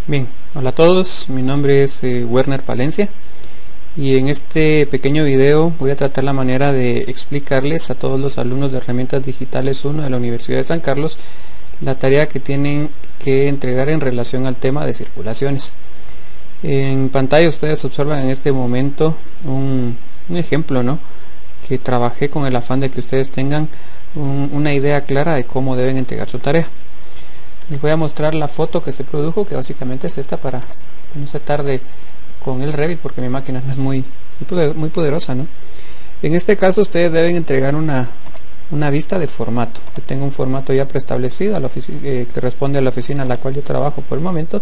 Bien, hola a todos, mi nombre es Werner Palencia y en este pequeño video voy a tratar la manera de explicarles a todos los alumnos de Herramientas Digitales 1 de la Universidad de San Carlos la tarea que tienen que entregar en relación al tema de circulaciones. En pantalla ustedes observan en este momento un ejemplo, ¿no?, que trabajé con el afán de que ustedes tengan una idea clara de cómo deben entregar su tarea. Les voy a mostrar la foto que se produjo, que básicamente es esta, para que no se tarde con el Revit, porque mi máquina no es muy poderosa, ¿no? En este caso ustedes deben entregar una vista de formato. Yo tengo un formato ya preestablecido que responde a la oficina a la cual yo trabajo por el momento.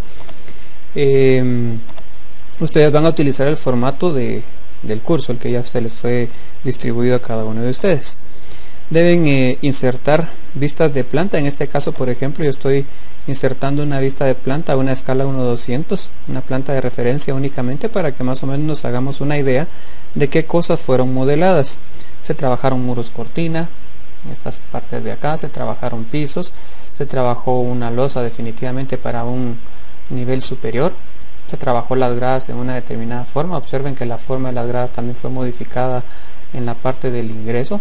Ustedes van a utilizar el formato del curso, el que ya se les fue distribuido a cada uno de ustedes. Deben insertar vistas de planta. En este caso, por ejemplo, yo estoy insertando una vista de planta a una escala 1:200, una planta de referencia únicamente, para que más o menos nos hagamos una idea de qué cosas fueron modeladas. Se trabajaron muros cortina, en estas partes de acá, se trabajaron pisos, se trabajó una losa definitivamente para un nivel superior, se trabajó las gradas en una determinada forma. Observen que la forma de las gradas también fue modificada en la parte del ingreso.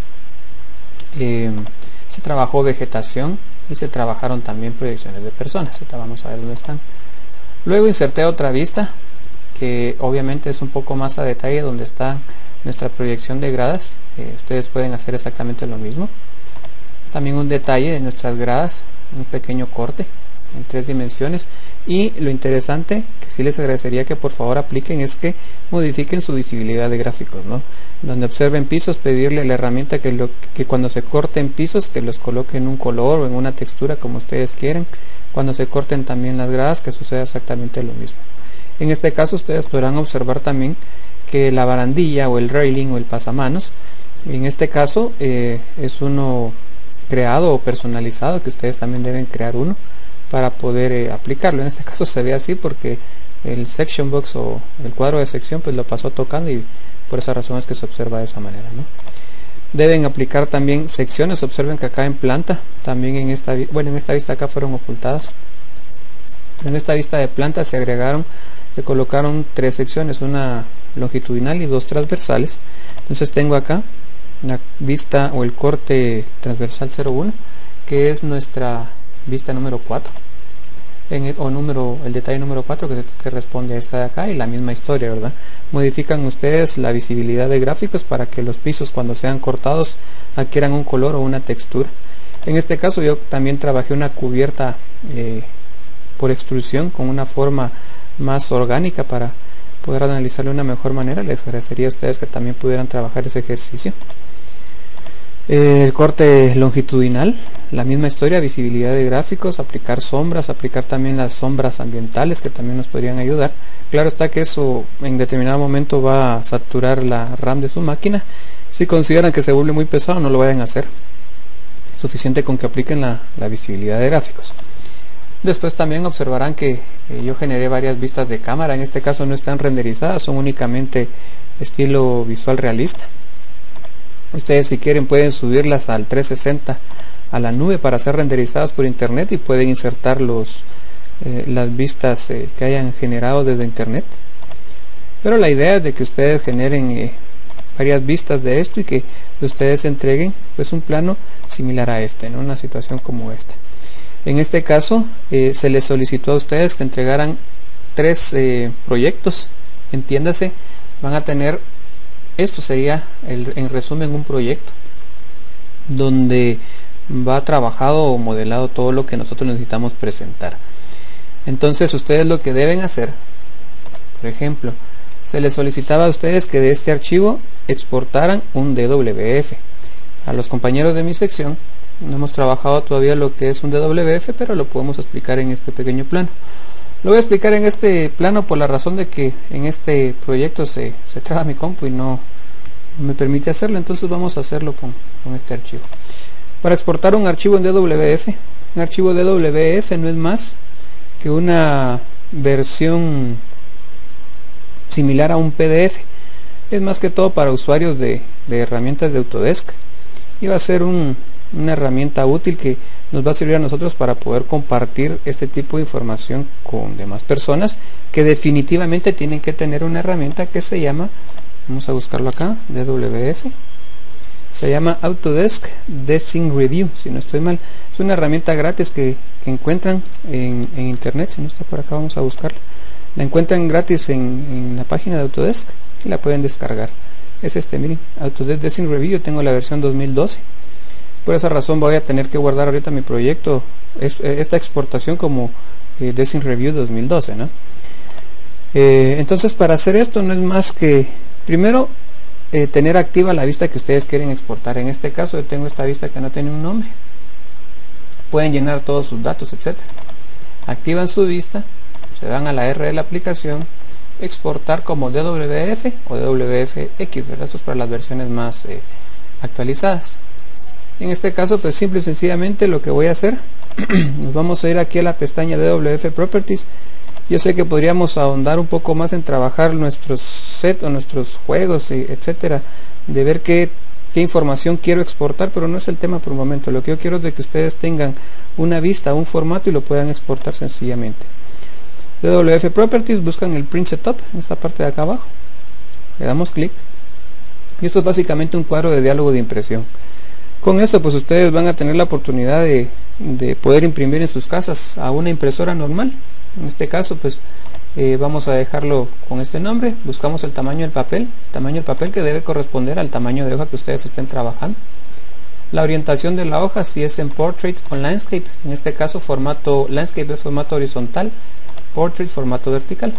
Se trabajó vegetación y se trabajaron también proyecciones de personas. Ahorita vamos a ver dónde están. Luego inserté otra vista que obviamente es un poco más a detalle, donde está nuestra proyección de gradas. Ustedes pueden hacer exactamente lo mismo. También un detalle de nuestras gradas, un pequeño corte en 3 dimensiones. Y lo interesante, que sí les agradecería que por favor apliquen, es que modifiquen su visibilidad de gráficos, ¿no? Donde observen pisos, pedirle a la herramienta que cuando se corten pisos, que los coloque en un color o en una textura como ustedes quieren. Cuando se corten también las gradas, que suceda exactamente lo mismo. En este caso ustedes podrán observar también que la barandilla o el railing o el pasamanos, en este caso es uno creado o personalizado, que ustedes también deben crear uno para poder aplicarlo. En este caso se ve así porque el section box o el cuadro de sección pues lo pasó tocando, y por esa razón es que se observa de esa manera, ¿no? Deben aplicar también secciones. Observen que acá en planta, también en esta vista acá fueron ocultadas. En esta vista de planta se colocaron 3 secciones, una longitudinal y 2 transversales. Entonces tengo acá la vista o el corte transversal 01, que es nuestra vista número 4, el detalle número 4 que responde a esta de acá, y la misma historia, ¿verdad? Modifican ustedes la visibilidad de gráficos para que los pisos, cuando sean cortados, adquieran un color o una textura. En este caso yo también trabajé una cubierta por extrusión con una forma más orgánica para poder analizarlo de una mejor manera. Les agradecería a ustedes que también pudieran trabajar ese ejercicio. El corte longitudinal, la misma historia, visibilidad de gráficos, aplicar sombras, aplicar también las sombras ambientales, que también nos podrían ayudar. Claro está que eso en determinado momento va a saturar la RAM de su máquina. Si consideran que se vuelve muy pesado, no lo vayan a hacer. Suficiente con que apliquen la visibilidad de gráficos. Después también observarán que yo generé varias vistas de cámara. En este caso no están renderizadas, son únicamente estilo visual realista. Ustedes, si quieren, pueden subirlas al 360 a la nube para ser renderizadas por internet, y pueden insertar las vistas que hayan generado desde internet. Pero la idea es de que ustedes generen varias vistas de esto y que ustedes entreguen pues un plano similar a este, ¿no? Una situación como esta. En este caso se les solicitó a ustedes que entregaran 3 proyectos. Entiéndase, van a tener, esto sería en resumen un proyecto donde va trabajado o modelado todo lo que nosotros necesitamos presentar. Entonces ustedes lo que deben hacer, por ejemplo, se les solicitaba a ustedes que de este archivo exportaran un DWF. A los compañeros de mi sección no hemos trabajado todavía lo que es un DWF, pero lo podemos explicar en este pequeño plano. Lo voy a explicar en este plano por la razón de que en este proyecto se traba mi compu y no me permite hacerlo. Entonces vamos a hacerlo con este archivo. Para exportar un archivo en DWF, un archivo DWF no es más que una versión similar a un PDF. Es más que todo para usuarios de herramientas de Autodesk, y va a ser una herramienta útil que nos va a servir a nosotros para poder compartir este tipo de información con demás personas que definitivamente tienen que tener una herramienta que se llama, vamos a buscarlo acá, DWF, se llama Autodesk Design Review, si no estoy mal. Es una herramienta gratis que encuentran en internet. Si no está por acá, vamos a buscarla. La encuentran gratis en la página de Autodesk y la pueden descargar. Es miren, Autodesk Design Review. Yo tengo la versión 2012. Por esa razón voy a tener que guardar ahorita mi proyecto, esta exportación como Design Review 2012, ¿no? Entonces, para hacer esto no es más que primero tener activa la vista que ustedes quieren exportar. En este caso yo tengo esta vista que no tiene un nombre. Pueden llenar todos sus datos, etcétera. Activan su vista, se van a la R de la aplicación, exportar como DWF o DWFX, ¿verdad? Esto es para las versiones más actualizadas. En este caso, pues simple y sencillamente lo que voy a hacer, nos vamos a ir aquí a la pestaña DWF Properties. Yo sé que podríamos ahondar un poco más en trabajar nuestros sets o nuestros juegos, etcétera, de ver qué información quiero exportar, pero no es el tema por el momento. Lo que yo quiero es de que ustedes tengan una vista, un formato y lo puedan exportar sencillamente. DWF Properties, buscan el Print Setup en esta parte de acá abajo, le damos clic y esto es básicamente un cuadro de diálogo de impresión. Con esto pues ustedes van a tener la oportunidad de poder imprimir en sus casas a una impresora normal. En este caso pues vamos a dejarlo con este nombre, buscamos el tamaño del papel que debe corresponder al tamaño de hoja que ustedes estén trabajando. La orientación de la hoja, si es en Portrait o Landscape, en este caso formato Landscape es formato horizontal, Portrait formato vertical.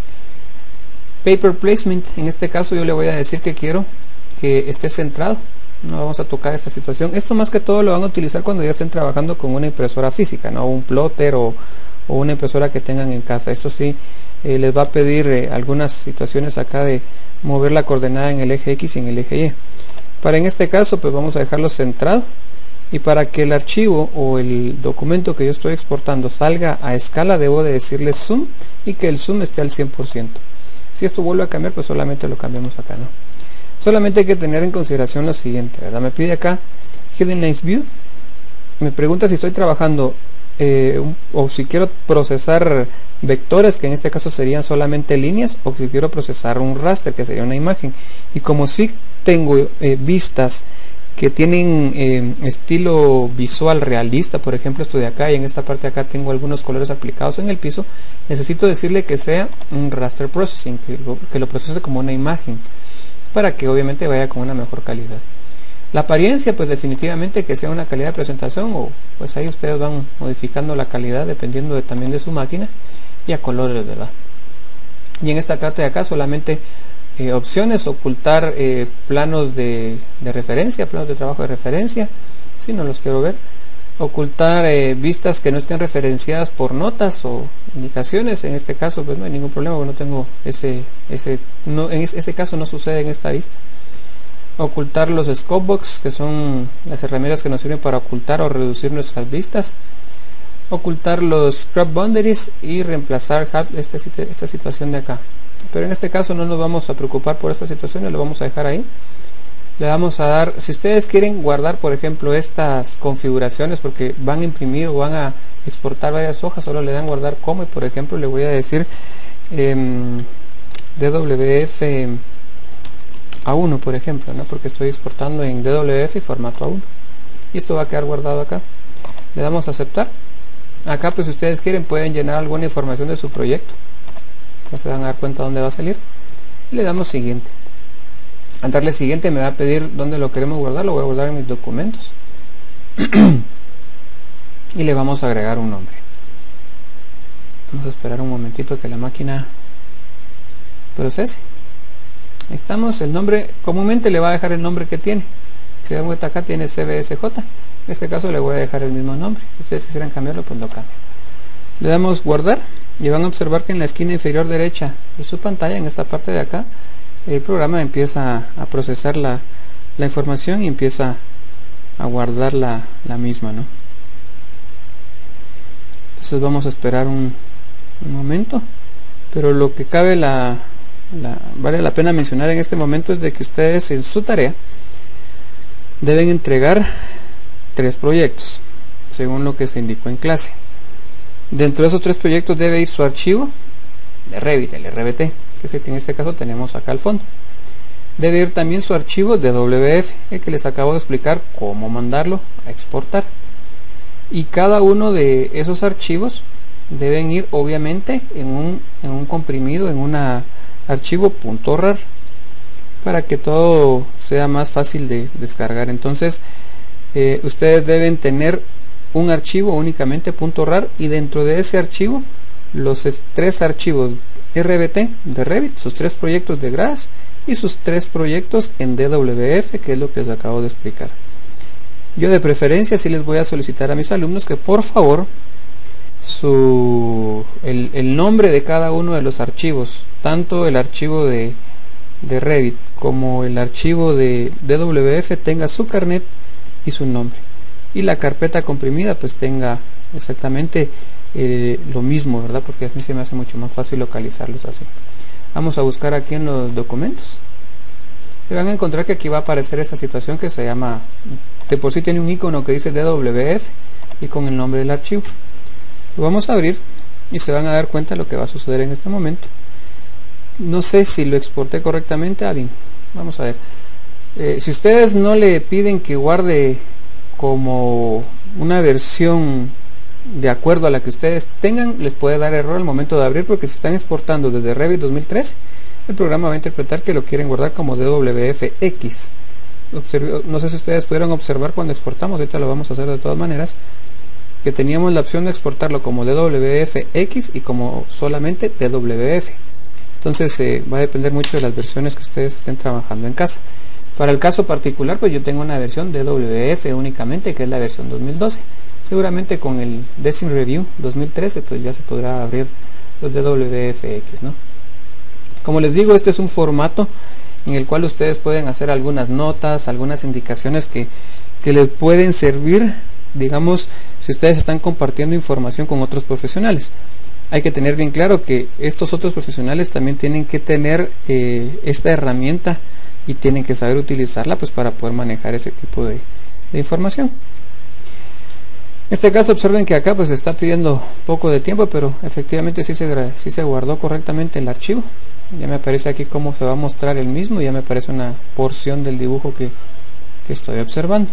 Paper Placement, en este caso yo le voy a decir que quiero que esté centrado, no vamos a tocar esta situación. Esto más que todo lo van a utilizar cuando ya estén trabajando con una impresora física, ¿no? Un plotter o una impresora que tengan en casa. Esto sí les va a pedir algunas situaciones acá de mover la coordenada en el eje X y en el eje Y. Para en este caso pues vamos a dejarlo centrado, y para que el archivo o el documento que yo estoy exportando salga a escala debo de decirle zoom y que el zoom esté al 100%. Si esto vuelve a cambiar pues solamente lo cambiamos acá, ¿no? Solamente hay que tener en consideración lo siguiente, ¿verdad? Me pide acá Hidden Lines View, me pregunta si estoy trabajando o si quiero procesar vectores, que en este caso serían solamente líneas, o si quiero procesar un raster, que sería una imagen. Y como si tengo vistas que tienen estilo visual realista, por ejemplo esto de acá, y en esta parte de acá tengo algunos colores aplicados en el piso, necesito decirle que sea un raster processing, que lo procese como una imagen, para que obviamente vaya con una mejor calidad. La apariencia, pues definitivamente que sea una calidad de presentación, o pues ahí ustedes van modificando la calidad dependiendo también de su máquina, y a colores, ¿verdad? Y en esta carta de acá solamente opciones, ocultar planos de referencia, planos de trabajo de referencia, si no los quiero ver, ocultar vistas que no estén referenciadas por notas o indicaciones. En este caso pues no hay ningún problema, porque no tengo en ese caso no sucede en esta vista. Ocultar los scope box, que son las herramientas que nos sirven para ocultar o reducir nuestras vistas. Ocultar los crop boundaries y reemplazar esta situación de acá. Pero en este caso no nos vamos a preocupar por esta situación, lo vamos a dejar ahí. Le vamos a dar, si ustedes quieren guardar por ejemplo estas configuraciones porque van a imprimir o van a exportar varias hojas, solo le dan guardar como, y por ejemplo le voy a decir DWF A1 por ejemplo, ¿no? Porque estoy exportando en DWF y formato A1 y esto va a quedar guardado acá. Le damos a aceptar. Acá pues si ustedes quieren pueden llenar alguna información de su proyecto, ya se van a dar cuenta dónde va a salir, y le damos siguiente. Al darle siguiente me va a pedir dónde lo queremos guardar, lo voy a guardar en mis documentos y le vamos a agregar un nombre. Vamos a esperar un momentito que la máquina procese. Ahí estamos. El nombre comúnmente le va a dejar el nombre que tiene. Si dan vuelta acá tiene CBSJ, en este caso le voy a dejar el mismo nombre. Si ustedes quisieran cambiarlo pues lo cambian. Le damos guardar y van a observar que en la esquina inferior derecha de su pantalla, en esta parte de acá, el programa empieza a procesar la información y empieza a guardar la misma, ¿no? Entonces vamos a esperar un momento, pero lo que cabe vale la pena mencionar en este momento es de que ustedes en su tarea deben entregar 3 proyectos. según lo que se indicó en clase. Dentro de esos 3 proyectos debe ir su archivo de Revit, el RBT, que es el que en este caso tenemos acá al fondo. Debe ir también su archivo de WF, el que les acabo de explicar cómo mandarlo a exportar. Y cada uno de esos archivos deben ir obviamente en un comprimido, en un archivo .rar, para que todo sea más fácil de descargar. Entonces ustedes deben tener un archivo únicamente .rar, y dentro de ese archivo los 3 archivos RBT de Revit, sus 3 proyectos de GRAS y sus 3 proyectos en DWF, que es lo que les acabo de explicar. Yo de preferencia sí les voy a solicitar a mis alumnos que por favor el nombre de cada uno de los archivos, tanto el archivo de Revit como el archivo de DWF, tenga su carnet y su nombre, y la carpeta comprimida pues tenga exactamente lo mismo, ¿verdad? Porque a mí se me hace mucho más fácil localizarlos así. Vamos a buscar aquí en los documentos y van a encontrar que aquí va a aparecer esta situación que se llama, de por sí tiene un icono que dice DWF y con el nombre del archivo. Lo vamos a abrir y se van a dar cuenta de lo que va a suceder en este momento. No sé si lo exporté correctamente. Bien, vamos a ver. Si ustedes no le piden que guarde como una versión de acuerdo a la que ustedes tengan, les puede dar error al momento de abrir, porque si están exportando desde Revit 2013, el programa va a interpretar que lo quieren guardar como DWFX. No sé si ustedes pudieron observar cuando exportamos, ahorita lo vamos a hacer de todas maneras, que teníamos la opción de exportarlo como DWFX y como solamente DWF. Entonces va a depender mucho de las versiones que ustedes estén trabajando en casa. Para el caso particular, pues yo tengo una versión DWF únicamente, que es la versión 2012. Seguramente con el Design Review 2013 pues ya se podrá abrir los DWFX, ¿no? Como les digo, este es un formato en el cual ustedes pueden hacer algunas notas, algunas indicaciones que les pueden servir, digamos, si ustedes están compartiendo información con otros profesionales. Hay que tener bien claro que estos otros profesionales también tienen que tener esta herramienta y tienen que saber utilizarla pues para poder manejar ese tipo de información. En este caso observen que acá pues está pidiendo poco de tiempo, pero efectivamente sí se guardó correctamente el archivo. Ya me aparece aquí cómo se va a mostrar el mismo, y ya me aparece una porción del dibujo que estoy observando.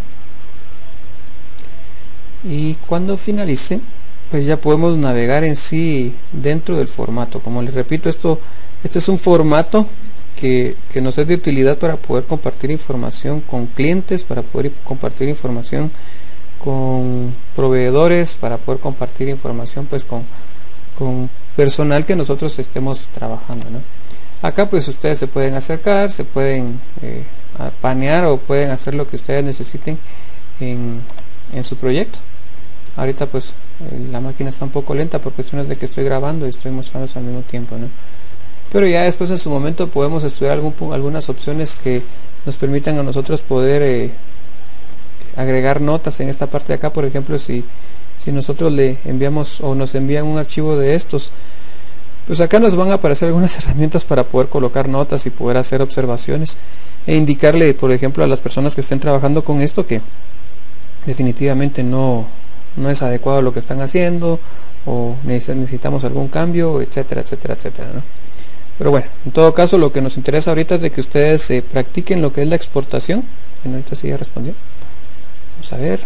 Y cuando finalice pues ya podemos navegar en sí dentro del formato. Como les repito, este es un formato que nos es de utilidad para poder compartir información con clientes, para poder compartir información con proveedores, para poder compartir información pues con personal que nosotros estemos trabajando, ¿no? Acá pues ustedes se pueden acercar, se pueden panear o pueden hacer lo que ustedes necesiten en su proyecto. Ahorita pues la máquina está un poco lenta por cuestiones de que estoy grabando y estoy mostrando al mismo tiempo, ¿no? Pero ya después en su momento podemos estudiar algunas opciones que nos permitan a nosotros poder agregar notas en esta parte de acá. Por ejemplo, si nosotros le enviamos o nos envían un archivo de estos, pues acá nos van a aparecer algunas herramientas para poder colocar notas y poder hacer observaciones e indicarle, por ejemplo, a las personas que estén trabajando con esto que definitivamente no es adecuado lo que están haciendo, o necesitamos algún cambio, etcétera, etcétera, etcétera, ¿no? Pero bueno, en todo caso lo que nos interesa ahorita es de que ustedes practiquen lo que es la exportación. Bueno, ahorita sí ya respondió. Vamos a ver.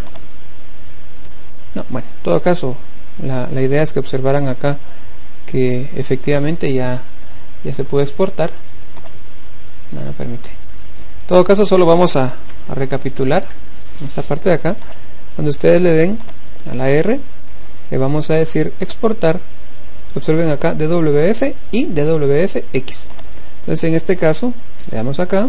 No, bueno, en todo caso la idea es que observaran acá que efectivamente ya se puede exportar. No permite. En todo caso solo vamos a recapitular en esta parte de acá. Cuando ustedes le den a la R, le vamos a decir exportar. Observen acá DWF y DWFX. Entonces en este caso le damos acá.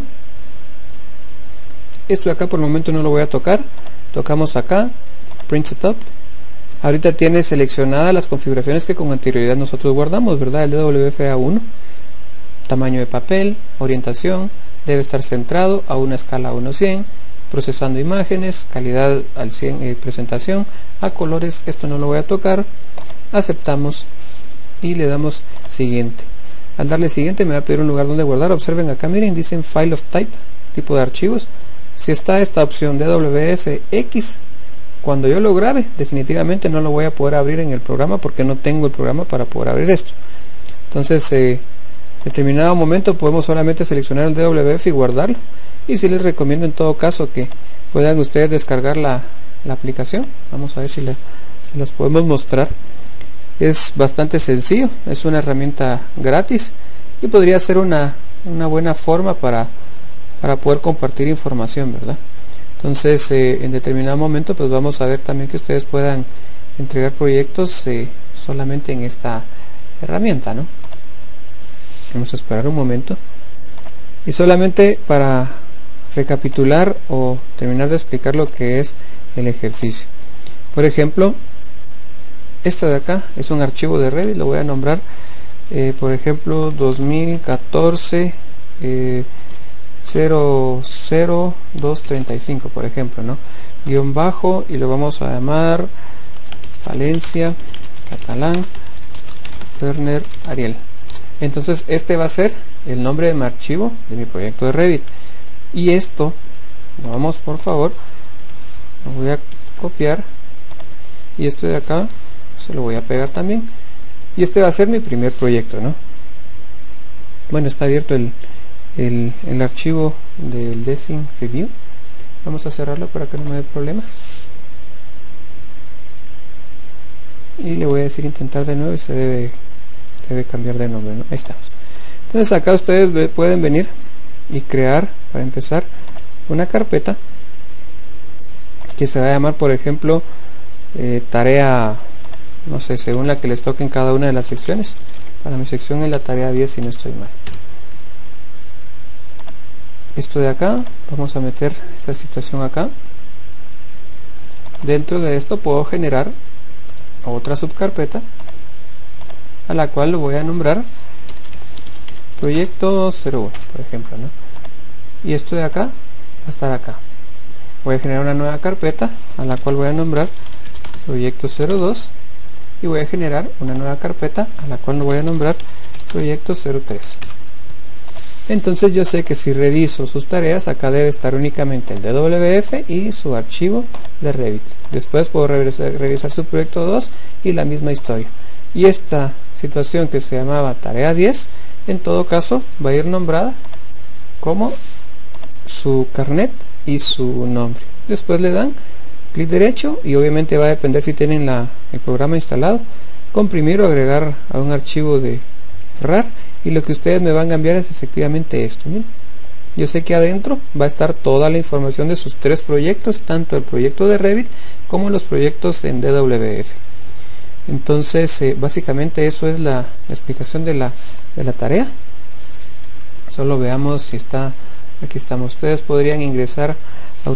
Esto de acá por el momento no lo voy a tocar. Tocamos acá Print Setup. Ahorita tiene seleccionadas las configuraciones que con anterioridad nosotros guardamos, ¿verdad? El DWF-A1, tamaño de papel, orientación, debe estar centrado a una escala 1:100, procesando imágenes, calidad al 100, presentación, a colores, esto no lo voy a tocar. Aceptamos y le damos siguiente. Al darle siguiente me va a pedir un lugar donde guardar. Observen acá, miren, dicen File of Type, tipo de archivos. Si está esta opción DWFX, cuando yo lo grabe, definitivamente no lo voy a poder abrir en el programa porque no tengo el programa para poder abrir esto. Entonces en determinado momento podemos solamente seleccionar el DWF y guardarlo, y sí les recomiendo en todo caso que puedan ustedes descargar la aplicación. Vamos a ver si las podemos mostrar. Es bastante sencillo, es una herramienta gratis y podría ser una buena forma para poder compartir información, ¿verdad? Entonces en determinado momento pues vamos a ver también que ustedes puedan entregar proyectos solamente en esta herramienta, ¿no? Vamos a esperar un momento, y solamente para recapitular o terminar de explicar lo que es el ejercicio. Por ejemplo, esta de acá es un archivo de Revit, lo voy a nombrar por ejemplo 2014 00235, por ejemplo, ¿no? Guión bajo, y lo vamos a llamar Valencia Catalán Werner Ariel. Entonces este va a ser el nombre de mi archivo de mi proyecto de Revit, y esto vamos, por favor, lo voy a copiar, y esto de acá se lo voy a pegar también, y este va a ser mi primer proyecto, ¿no? Bueno, está abierto el archivo del Design Review. Vamos a cerrarlo para que no me dé problema, y le voy a decir intentar de nuevo, y se debe cambiar de nombre, ¿no? Ahí estamos. Entonces acá ustedes pueden venir y crear, para empezar, una carpeta que se va a llamar, por ejemplo, tarea, no sé, según la que les toque en cada una de las secciones. Para mi sección es la tarea 10, si no estoy mal. Esto de acá, vamos a meter esta situación acá. Dentro de esto puedo generar otra subcarpeta, a la cual lo voy a nombrar proyecto 01, por ejemplo, ¿no? Y esto de acá va a estar acá. Voy a generar una nueva carpeta, a la cual voy a nombrar proyecto 02, y voy a generar una nueva carpeta, a la cual lo voy a nombrar proyecto 03. Entonces yo sé que si reviso sus tareas, acá debe estar únicamente el DWF y su archivo de Revit. Después puedo revisar su proyecto 2 y la misma historia. Y esta situación que se llamaba tarea 10, en todo caso va a ir nombrada como su carnet y su nombre. Después le dan clic derecho, y obviamente va a depender si tienen el programa instalado, comprimir o agregar a un archivo de RAR, y lo que ustedes me van a cambiar es efectivamente esto. Miren, yo sé que adentro va a estar toda la información de sus 3 proyectos, tanto el proyecto de Revit como los proyectos en DWF. Entonces básicamente eso es la explicación de la tarea. Solo veamos si está. Aquí estamos. Ustedes podrían ingresar a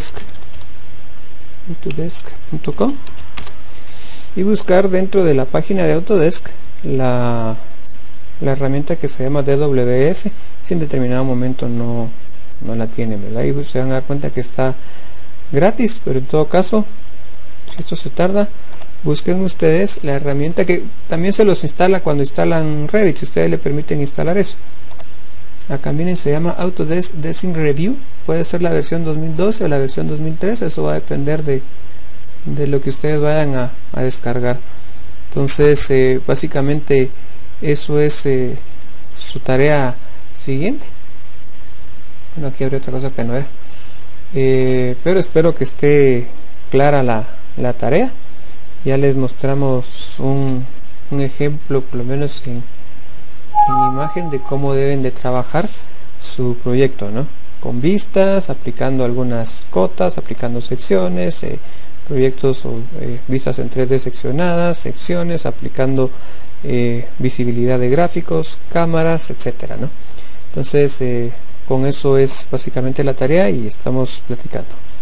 autodesk.com y buscar dentro de la página de Autodesk la herramienta que se llama DWF, si en determinado momento no la tienen, ¿verdad? Y se van a dar cuenta que está gratis, pero en todo caso, si esto se tarda, busquen ustedes la herramienta que también se los instala cuando instalan Revit, si ustedes le permiten instalar eso. Acá miren, se llama Autodesk Design Review, puede ser la versión 2012 o la versión 2013, eso va a depender de lo que ustedes vayan a descargar. Entonces básicamente eso es su tarea siguiente. Bueno, aquí habría otra cosa que no era, pero espero que esté clara la tarea. Ya les mostramos un ejemplo, por lo menos en imagen, de cómo deben de trabajar su proyecto, ¿no? Con vistas, aplicando algunas cotas, aplicando secciones, proyectos o vistas en 3D seccionadas, secciones, aplicando visibilidad de gráficos, cámaras, etcétera, ¿no? Entonces con eso es básicamente la tarea, y estamos platicando.